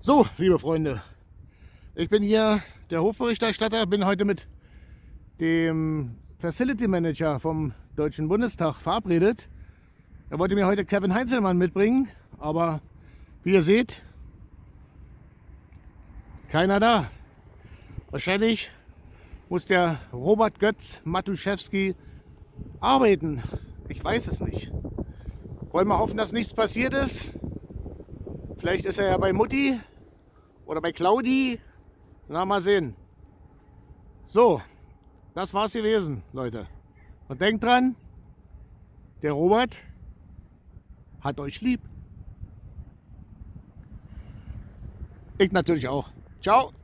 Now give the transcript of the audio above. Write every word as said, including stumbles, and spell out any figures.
So, liebe Freunde, ich bin hier der Hofberichterstatter, bin heute mit dem Facility Manager vom Deutschen Bundestag verabredet. Er wollte mir heute Kevin Heinzelmann mitbringen, aber wie ihr seht, keiner da. Wahrscheinlich muss der Robert Götz Matuszewski arbeiten. Ich weiß es nicht. Wollen wir hoffen, dass nichts passiert ist. Vielleicht ist er ja bei Mutti oder bei Claudi. Na, mal sehen. So, das war's gewesen, Leute. Und denkt dran, der Robert hat euch lieb. Ich natürlich auch. Ciao.